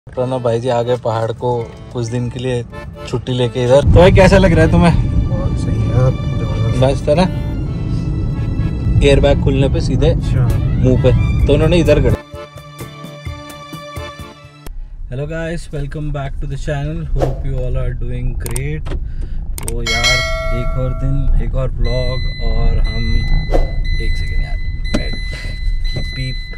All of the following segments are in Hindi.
प्रणव भाई जी आ गए पहाड़ को कुछ दिन के लिए छुट्टी लेके इधर। तो भाई कैसा लग रहा है तुम्हें? बहुत सही है, मस्त है ना। एयर बैग खुलने पे सीधे मुंह पे, तो उन्होंने इधर कर। Hello guys, welcome back to the channel. Hope you all are doing great. तो यार एक और दिन, एक और ब्लॉग, और हम एक सेकेंड यार बेल्ट की पीप।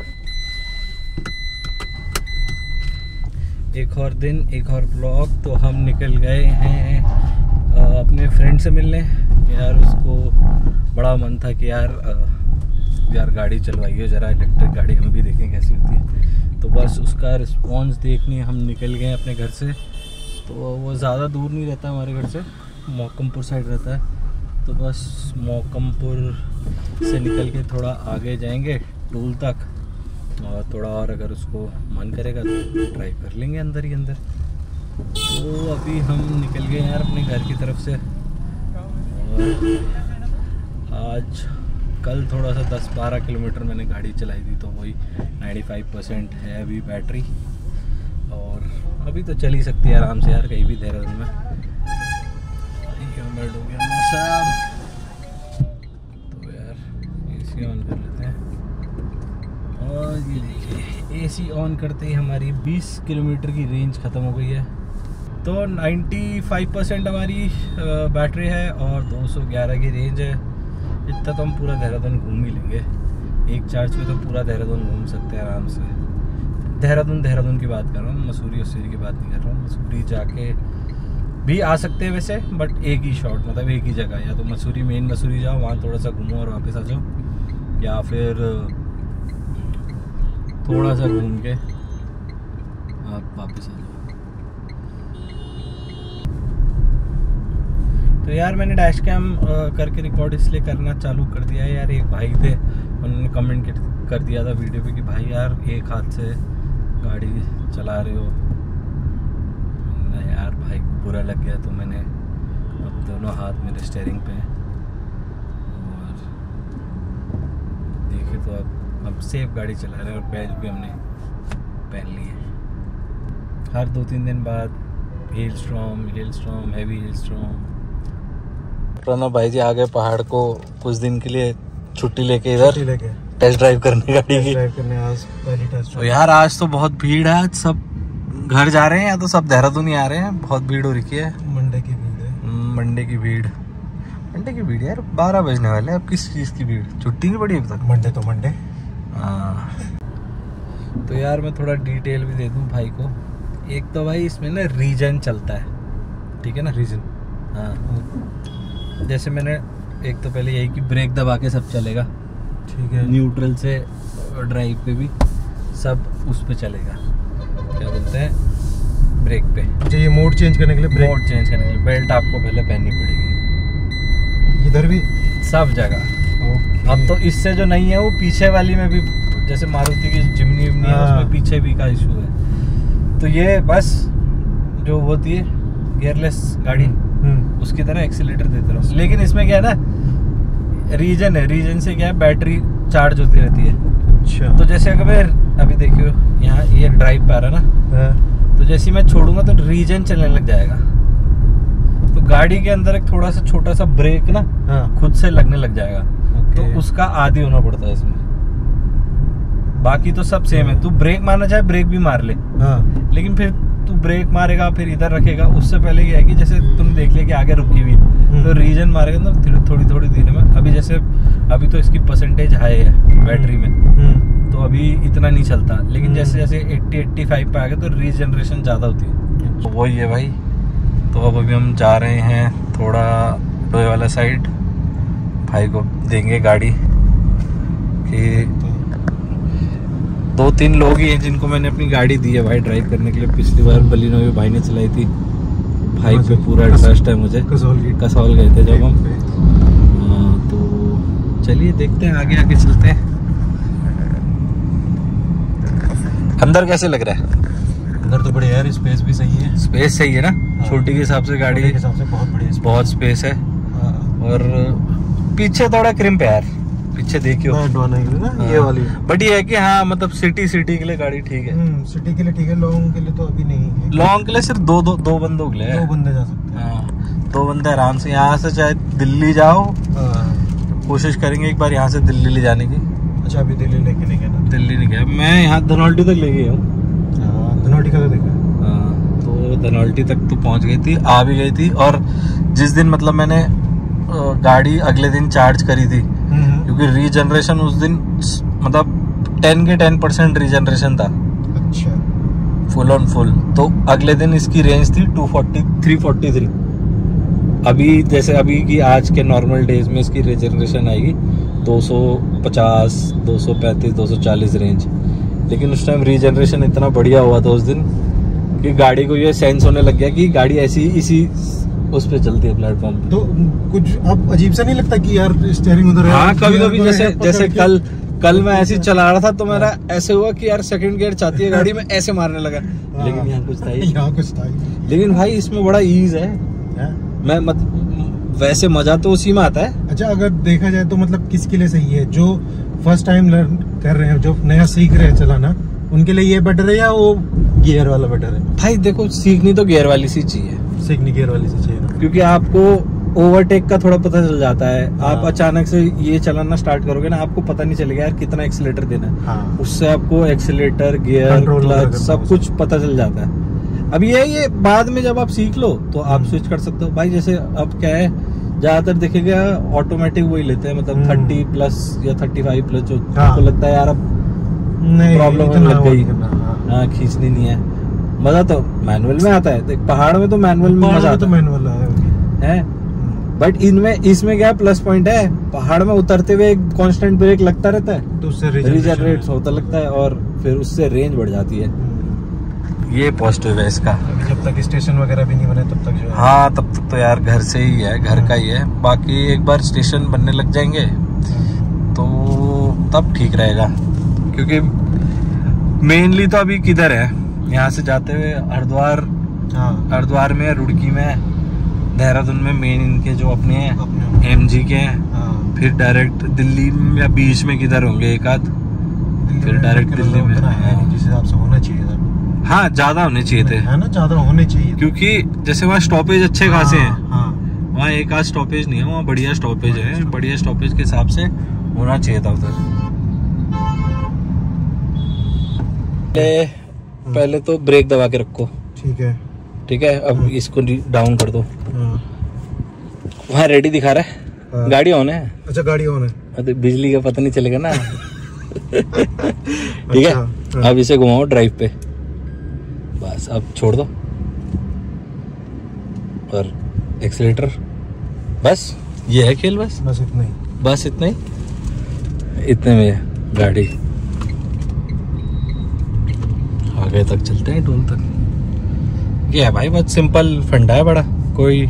एक और दिन, एक और ब्लॉग। तो हम निकल गए हैं अपने फ्रेंड से मिलने। यार उसको बड़ा मन था कि यार गाड़ी चलवाइए ज़रा, इलेक्ट्रिक गाड़ी, हम भी देखें कैसी होती है। तो बस उसका रिस्पॉन्स देखने हम निकल गए अपने घर से। तो वो ज़्यादा दूर नहीं रहता हमारे घर से, मौकमपुर साइड रहता है। तो बस मौकमपुर से निकल के थोड़ा आगे जाएंगे टूल तक, और थोड़ा और अगर उसको मन करेगा तो ड्राइव कर लेंगे अंदर ही अंदर। तो अभी हम निकल गए यार अपने घर की तरफ से। और कल थोड़ा सा 10-12 किलोमीटर मैंने गाड़ी चलाई थी, तो वही 95% है अभी बैटरी, और अभी तो चल ही सकती है आराम से यार कहीं भी देहरादून में। ह्यूमिड हो गया मौसम, तो यार एसी ऑन कर लेते हैं। और ये देखिए एसी ऑन करते ही हमारी 20 किलोमीटर की रेंज ख़त्म हो गई है। तो 95% हमारी बैटरी है और 211 की रेंज है। इतना तो हम पूरा देहरादून घूम ही लेंगे। एक चार्ज में तो पूरा देहरादून घूम सकते हैं आराम से। देहरादून की बात कर रहा हूँ, मसूरी वसूरी की बात नहीं कर रहा हूँ। मसूरी जाके भी आ सकते हैं वैसे, बट एक ही शॉट, मतलब एक ही जगह। या तो मसूरी, मेन मसूरी जाओ, वहाँ थोड़ा सा घूमो और वापस आ जाओ, या फिर थोड़ा सा घूम के आप वापस आ जाओ। तो यार मैंने डैश कैम करके रिकॉर्ड इसलिए करना चालू कर दिया है यार। एक भाई थे, उन्होंने कमेंट कर दिया था वीडियो पे कि भाई यार एक हाथ से गाड़ी चला रहे हो। यार भाई को बुरा लग गया, तो मैंने अब दोनों हाथ मेरे स्टीयरिंग पे, और देखे तो अब सेफ गाड़ी चला रहे हैं। और बैच भी हमने पहन ली है। हर 2-3 दिन बाद hailstorm, heavy hailstorm. Pranav भाई जी आ गए पहाड़ को कुछ दिन के लिए छुट्टी लेके इधर, टेस्ट ड्राइव करने गाड़ी की। आज पहली टेस्ट। तो यार आज तो बहुत भीड़ है, आज सब घर जा रहे हैं या तो सब देहरादून ही आ रहे हैं। बहुत भीड़ हो रखी है। मंडे की भीड़ है। मंडे की भीड़ यार। 12 बजने वाले हैं, अब किस चीज़ की भीड़? छुट्टी नहीं पड़ी अब तक। मंडे तो मंडे। तो यार मैं थोड़ा डिटेल भी दे दूं भाई को। एक तो भाई इसमें ना रीजन चलता है, ठीक है ना, रीजन। हाँ, जैसे मैंने एक तो पहले यही कि ब्रेक दबा के सब चलेगा, ठीक है। न्यूट्रल से ड्राइव पे भी सब उस पे चलेगा, क्या बोलते हैं, ब्रेक पे। अच्छा, ये मोड चेंज करने के लिए, मोड चेंज करने के लिए बेल्ट आपको पहले पहननी पड़ेगी, इधर भी सब जगह। अब तो इससे जो नहीं है वो पीछे वाली में भी, जैसे मारुति की जिमनी विमनी है, उसमें पीछे भी का इशू है। तो ये बस जो होती है गियरलेस गाड़ी, उसकी तरह एक्सीलेटर देते रहो। लेकिन इसमें क्या है ना, रीजन से क्या है, बैटरी चार्ज होती रहती है। अच्छा। तो जैसे अगर अभी देखियो यहाँ ये ड्राइव पे आ रहा ना, तो जैसे मैं छोड़ूंगा तो रीजन चलने लग जाएगा। तो गाड़ी के अंदर एक थोड़ा सा छोटा सा ब्रेक ना खुद से लगने लग जाएगा। तो उसका आदी होना पड़ता है इसमें। बाकी तो सब सेम है। तू ब्रेक मारना चाहे ब्रेक भी मार ले, लेकिन फिर तू ब्रेक मारेगा फिर इधर रखेगा, उससे पहले क्या है कि जैसे तुमने देख लिया कि आगे रुकी हुई, तो रीजन मारेगा तो थोड़ी देर में। अभी तो इसकी परसेंटेज हाई है बैटरी में, तो अभी इतना नहीं चलता। लेकिन जैसे जैसे 80-85 पे आ गए तो रीजनरेशन ज़्यादा होती है। तो वही है भाई। तो अब अभी हम जा रहे हैं थोड़ा टोए वाला साइड, भाई को देंगे गाड़ी। कि 2-3 लोग ही हैं जिनको मैंने अपनी गाड़ी दी है भाई ड्राइव करने के लिए। पिछली बार बलिनो भी भाई ने चलाई थी, भाई पे पूरा ट्रस्ट है मुझे। कसौल गए थे जब हम। तो चलिए देखते हैं, आगे चलते हैं। अंदर कैसे लग रहा है? अंदर तो बढ़िया यार, स्पेस भी सही है। स्पेस सही है ना, छोटी के हिसाब से गाड़ी के हिसाब से बहुत बढ़िया, बहुत स्पेस है। और पीछे थोड़ा क्रिम्प है यार, पीछे देखियो ना ये वाली। बट ये है कि हाँ मतलब सिटी के लिए गाड़ी ठीक है। सिटी के लिए ठीक है, लॉन्ग के लिए तो अभी नहीं है। लॉन्ग के लिए सिर्फ दो बंदों के लिए है। 2 बंदे जा सकते हैं। हाँ 2 बंदे आराम से। यहाँ से चाहे दिल्ली जाओ, कोशिश करेंगे एक बार यहाँ से दिल्ली ले जाने की। अच्छा अभी दिल्ली लेके नहीं गया ना? दिल्ली नहीं गया मैं, यहाँ धनौल्टी तक ले गया हूँ। धनौल्टी का तो देखा। तो धनौल्टी तक तो पहुँच गई थी, आ भी गई थी। और जिस दिन मतलब मैंने गाड़ी अगले दिन चार्ज करी थी, क्योंकि रीजनरेशन उस दिन मतलब 10 के 10% रीजनरेशन था। अच्छा फुल ऑन फुल। तो अगले दिन इसकी रेंज थी 343। अभी जैसे अभी की आज के नॉर्मल डेज में इसकी रीजनरेशन आएगी 250, 235, 240 रेंज। लेकिन उस टाइम रीजनरेशन इतना बढ़िया हुआ था उस दिन कि गाड़ी को ये सेंस होने लग गया कि गाड़ी ऐसी इसी उस पे चलती है प्लेटफॉर्म पे। तो कुछ अब अजीब सा नहीं लगता कि यार स्टीयरिंग उधर है? हाँ कभी जैसे कल मैं ऐसे चला रहा था तो मेरा ऐसे हुआ कि यार सेकंड गियर चाहती है गाड़ी में, ऐसे मारने लगा। लेकिन यहाँ कुछ था ही। लेकिन भाई इसमें बड़ा ईज है। मैं वैसे मजा तो उसी में आता है। अच्छा अगर देखा जाए तो मतलब किसके लिए सही है? जो फर्स्ट टाइम लर्न कर रहे हैं, जो नया सीख रहे हैं चलाना, उनके लिए ये बेटर है या वो गियर वाला बेटर है? भाई देखो सीखनी तो गियर वाली सी चाहिए। सीखनी गियर वाली सी चाहिए ना? क्योंकि आपको ओवरटेक का थोड़ा पता चल जाता है। आप अचानक से ये चलाना स्टार्ट करोगे ना, आपको पता नहीं चलेगा यार कितना एक्सीलेटर देना है। उससे आपको एक्सीलेटर, गियर, क्लच सब कुछ पता चल जाता है। अब ये बाद में जब आप सीख लो तो आप स्विच कर सकते हो। भाई जैसे अब क्या है, ज्यादातर देखेगा ऑटोमेटिक वही लेते हैं, मतलब 30 प्लस या 35 प्लस जो आपको लगता है यार अब प्रॉब्लम लग गई, हाँ खींचनी नहीं है। मजा तो मैनुअल में आता है। देख पहाड़ में तो मैनुअल में मजा आता है। बट इसमें क्या प्लस पॉइंट है, पहाड़ में उतरते हुए कांस्टेंट ब्रेक लगता रहता है तो उससे रीजनरेट होता लगता है और फिर उससे रेंज बढ़ जाती है। ये पॉजिटिव है इसका। जब तक स्टेशन वगैरह भी नहीं बने तब तक जो है, हाँ तब तक तो यार घर से ही है, घर का ही है। बाकी एक बार स्टेशन बनने लग जाएंगे तो तब ठीक रहेगा। क्योंकि मेनली तो अभी किधर है, यहाँ से जाते हुए हरिद्वार में, रुड़की में, देहरादून में मेन इनके जो अपने हैं एमजी के हैं। फिर डायरेक्ट दिल्ली में या बीच में किधर होंगे एक आध, फिर डायरेक्ट दिल्ली में। जिस हिसाब से होना चाहिए था, हाँ ज्यादा होने चाहिए थे, है ना, ज्यादा होने चाहिए। क्योंकि जैसे वहाँ स्टॉपेज अच्छे खासे हैं, वहाँ एक आध स्टॉपेज नहीं है, वहाँ बढ़िया स्टॉपेज है। बढ़िया स्टॉपेज के हिसाब से होना चाहिए था उधर। पहले तो ब्रेक दबा के रखो। ठीक है अब इसको डाउन कर दो। वहाँ रेडी दिखा रहा है, गाड़ी ऑन है। अच्छा गाड़ी ऑन है, तो बिजली का पता नहीं चलेगा ना। ठीक है अब इसे घुमाओ ड्राइव पे, बस अब छोड़ दो और एक्सीलेटर। बस ये है खेल, बस इतना ही इतने में गाड़ी आगे तक चलते हैं, टोल तक। ये है भाई बहुत सिंपल फंडा है, बड़ा कोई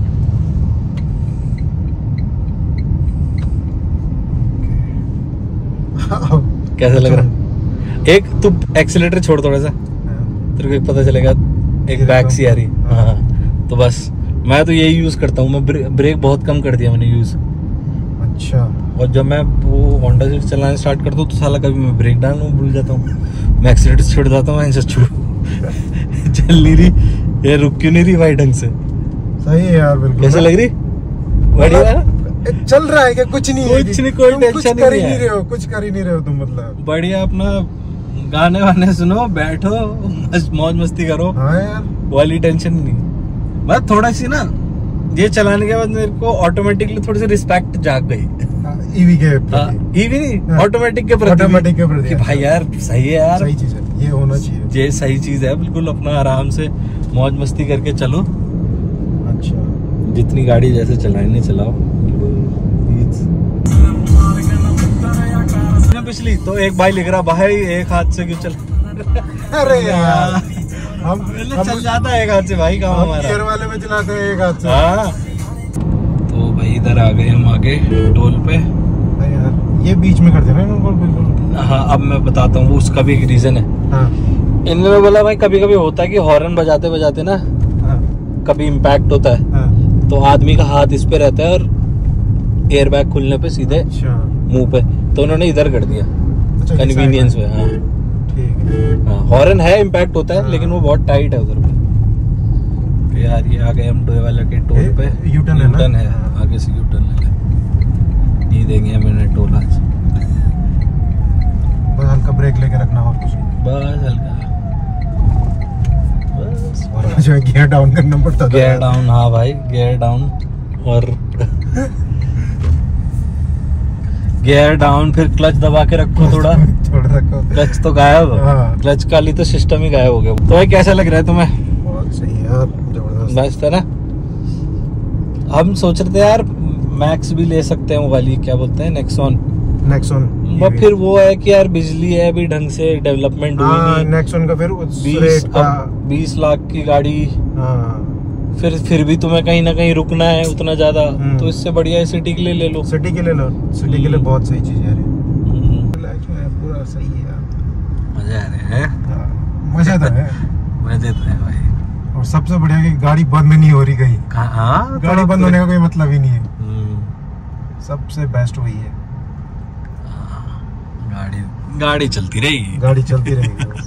कैसा लग रहा है? एक तू एक्सीलेटर छोड़ थोड़ा सा, तेरे को पता चलेगा एक बैक सी आ रही। हाँ तो बस मैं तो यही यूज करता हूँ। मैं ब्रेक बहुत कम कर दिया मैंने यूज। अच्छा। और जब मैं वो होंडा सीट चलाना स्टार्ट करता हूँ तो साला कभी मैं ब्रेक डालना भूल जाता हूँ, मैं एक्सीलेटर छोड़ जाता हूँ। चल नहीं रही ये, रुक क्यों नहीं रही भाई ढंग से? सही है यार बिल्कुल। कैसे लग रही? बढ़िया चल रहा है क्या? कुछ नहीं, कोई टेंशन नहीं है, कुछ कर ही नहीं रहे हो तुम, मतलब बढ़िया अपना गाने वाने सुनो, बैठो मौज मस्ती करो। हाँ यार वाली टेंशन नहीं। बस थोड़ा सी ना ये चलाने के बाद मेरे को ऑटोमेटिकली थोड़ी सी रिस्पेक्ट जाग गई ईवी के प्रति। ईवी नहीं ऑटोमेटिक के प्रति कि भाई यार सही है यार, सही चीज है, ये होना चाहिए। ये सही चीज है बिल्कुल। अपना आराम से मौज मस्ती करके चलो। अच्छा जितनी गाड़ी जैसे चलानी चलाओ। पिछली तो एक भाई लिख रहा भाई एक हाथ से क्यों चल। अरे यार हम चल जाता है एक हाथ से भाई, काम हमारा गियर वाले में चलाते हैं एक हाथ से। हाँ तो भाई इधर आ गए हम आगे टोल पे। यार ये बीच में कर देना बिल्कुल। हाँ अब मैं बताता हूँ उसका भी एक रीजन है। हाँ। इन्होंने बोला भाई कभी कभी होता है कि हॉर्न बजाते बजाते ना कभी इम्पैक्ट होता है तो आदमी का हाथ इस पे रहता है और एयर बैग खुलने पे सीधे मुंह पे, तो उन्होंने इधर कर दिया कन्वीनियंस में। हाँ ठीक है। हाँ, हॉर्न है, इम्पैक्ट होता है, लेकिन वो बहुत टाइट है उधर पे। यार ये आ गए हम डोईवाला के टोल पे। यूटर्न है, आगे से यूटर्न ले, नहीं देंगे मैंने टोल आज। बस हल्का ब्रेक लेके रखना और कुछ नहीं, बस हल्का, बस। और जो गियर डाउन करना पड़ता था। गियर डाउन, हाँ भाई गियर डाउन, और गियर डाउन, फिर क्लच दबा के रखो थोड़ा, छोड़ रखो, क्लच तो गायब। हाँ। क्लच काली तो सिस्टम ही गायब हो गया। तो भाई कैसा लग रहा है तुम्हें? बहुत सही है यार, जबरदस्त। मस्त है ना। हम सोच रहे थे यार मैक्स भी ले सकते हैं, वो वाली क्या बोलते हैं, नेक्सॉन। बट फिर वो है कि यार बिजली है, अभी ढंग से डेवलपमेंट हुई नहीं। नेक्सॉन का फिर 20 लाख की गाड़ी, फिर भी तुम्हें कहीं ना कहीं रुकना है उतना ज्यादा, तो इससे बढ़िया सिटी के लिए ले लो। सिटी के लिए बहुत सही चीज है। पूरा सही है यार, मजा आ रहा है। मजा तो है, मजे तो है भाई। और सबसे बढ़िया कि गाड़ी बंद नहीं हो रही कहीं। हाँ, गाड़ी बंद होने का कोई मतलब ही नहीं है। सबसे बेस्ट वही है, गाड़ी चलती रहेगी, गाड़ी चलती रहेगी बस।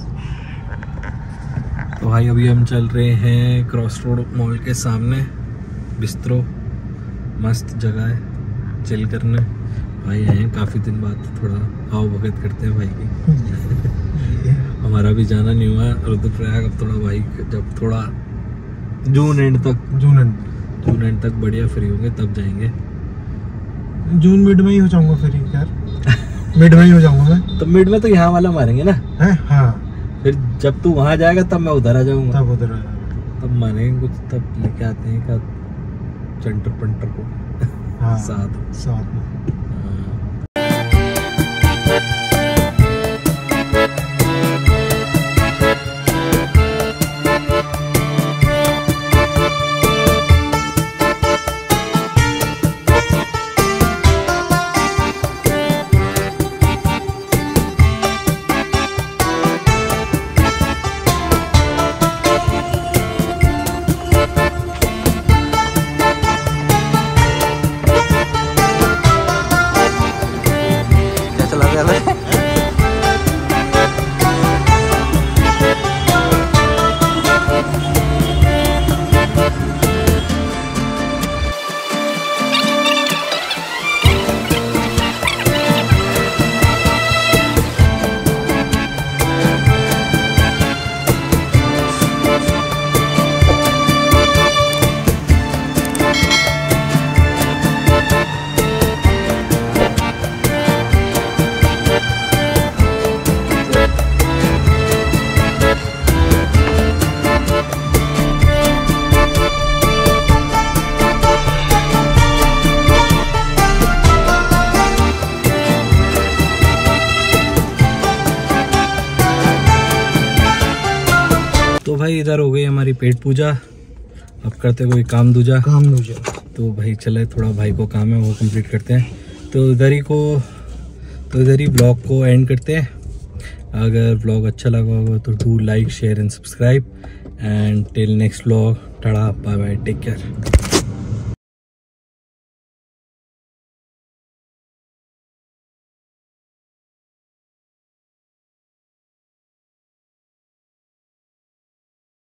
तो भाई अभी हम चल रहे हैं क्रॉस रोड मॉल के सामने, बिस्ट्रो, मस्त जगह है चिल करने। भाई आए काफ़ी दिन बाद, थोड़ा आओ भगत करते हैं भाई की। हमारा भी जाना नहीं हुआ रुद्रप्रयाग, अब थोड़ा भाई जब थोड़ा जून एंड तक बढ़िया फ्री होंगे तब जाएंगे। जून मिड में ही हो जाऊंगा फ्री यार। मिड में ही हो जाऊंगा मैं। तो मिड में तो यहाँ वाला मारेंगे ना है? हाँ, फिर जब तू वहाँ जाएगा तब मैं उधर आ जाऊंगा, तब मारेंगे कुछ, तब लेके आते हैं का चंटर पंटर को। हाँ, साथ में। तो भाई इधर हो गई हमारी पेट पूजा, अब करते कोई काम दूजा। तो भाई चले, थोड़ा भाई को काम है वो कंप्लीट करते हैं। तो इधर ही ब्लॉग को एंड करते हैं। अगर ब्लॉग अच्छा लगा होगा तो do like share and subscribe, and till next blog, tata bye bye, take care.